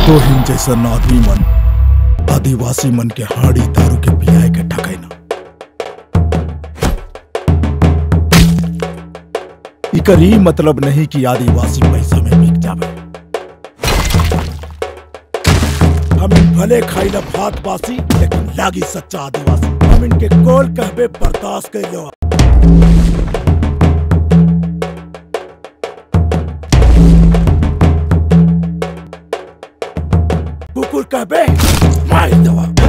तोहिन जैसन आदमी मन आदिवासी मन के हाड़ी दारू के पियाए के ठकैना। इकर ई मतलब नहीं कि आदिवासी पैसा में बिक जावे। हम भले खाइला भात बासी लेकिन लागी सच्चा आदिवासी। हम इनके कोल कहबे बर्दाश्त कर लो। कुकुर कहबे मार दवा।